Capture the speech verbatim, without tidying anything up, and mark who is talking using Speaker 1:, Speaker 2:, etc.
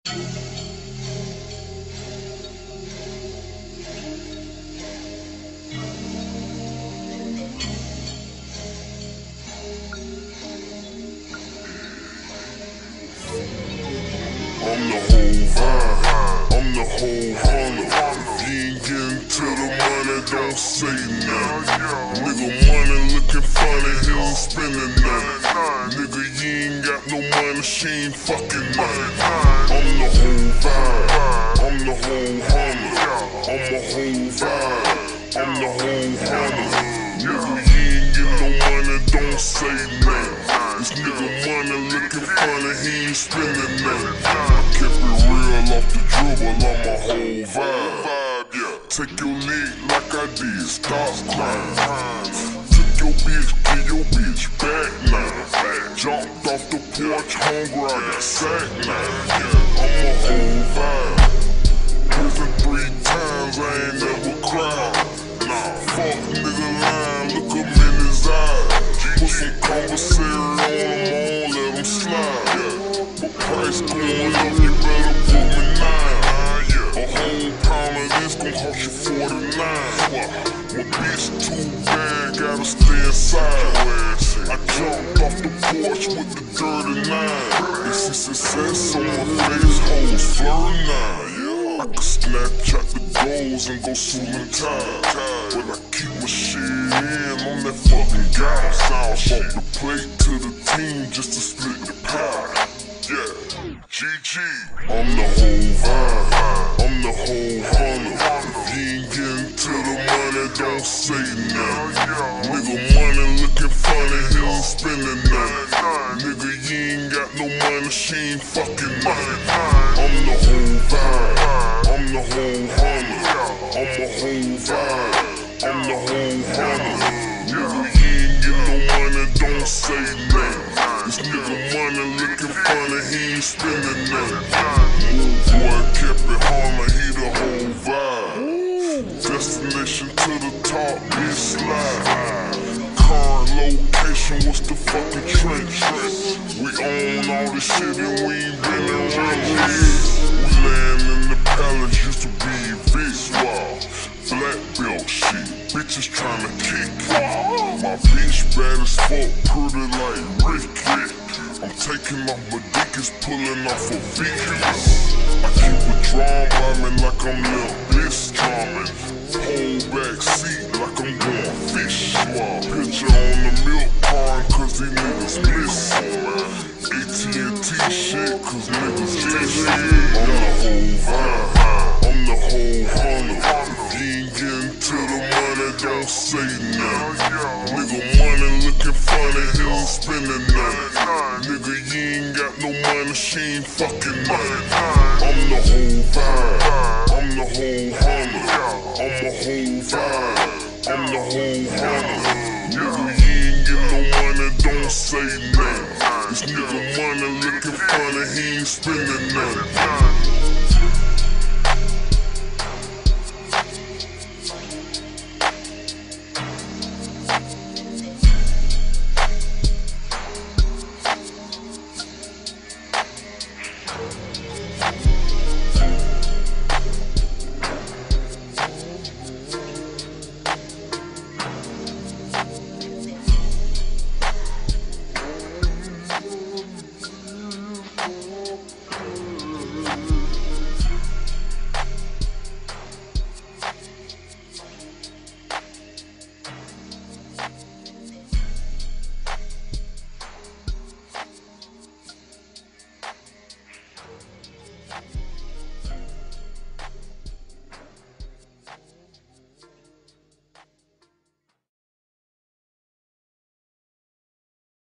Speaker 1: I'm the whole vibe, I'm the whole Hunnit. If you ain't getting to the money, don't say nothing. Nigga, money looking funny, he ain't spending nothing. Nigga, you ain't got no money, she ain't fucking nothing. I'm the whole vibe, I'm the whole Hunnit. I'm the whole vibe, I'm the whole Hunnit. Nigga, you ain't getting no money, don't say nothing. This nigga money looking funny, he ain't spending nothing. I kept it real off the dribble, I'm a whole vibe, yeah. Take your leg like I did, stop crying. Took your bitch, get your bitch back now. Jumped off the porch, hungry, I got sacked now. I'm a whole vibe. Prison three times, I ain't never cried. Nah, fuck nigga lying, look him in his eyes. Put some commissary on him, let him slide, yeah. But price going up, you better put me nine. A whole pound of this gon' cost you forty-nine. My bitch too bad, gotta stay inside. I jumped off the porch with the dirty nine. They see success on my face, hoes flirting now. I could Snapchat the goals and go suit tie. But I keep my shit in on that fucking guy. Bought the plate to the team just to split the pie. Yeah, G G. I'm the whole vibe, I'm the whole Hunnit. If you ain't getting to the money, don't say nothing. Nigga, money looking funny, he ain't spending nothing. Nigga, you ain't got no money, she ain't fucking nothing. I'm the whole vibe, I'm the whole Hunnit. I'm a whole vibe, I'm the whole Hunnit. Nigga, you ain't get no money, don't say nothing. This nigga money looking funny, he ain't spending nothing. Mook boy kept it Hunnit, he the whole vibe. Destination to the top, bitch slide. Current location, what's the fucking trench? We own all this shit and we ain't been in real We land in the palace, used to be Vic. Wow, black belt shit, bitches tryna kick. My bitch bad as fuck, pretty like Ricky. I'm taking off my dick, it's pulling off a Vicky. I keep a drum by me like I'm little bitch drumming. Whole back seat like I'm going fish. Wow, picture on the milk pond cause these niggas bliss. A T and T shit cause niggas fish. I'm the whole vibe, I'm the whole Hunnit. If you ain't getting to the money, don't say nothing. Nigga money looking funny, he ain't spending nothing. Nigga you ain't got no money, she ain't fucking nothing. I'm the whole vibe, I'm the whole Hunnit. I'm a whole vibe, I'm the whole Hunnit. Nigga you ain't get no money, don't say nothing. This nigga money looking funny, he ain't spending nothing.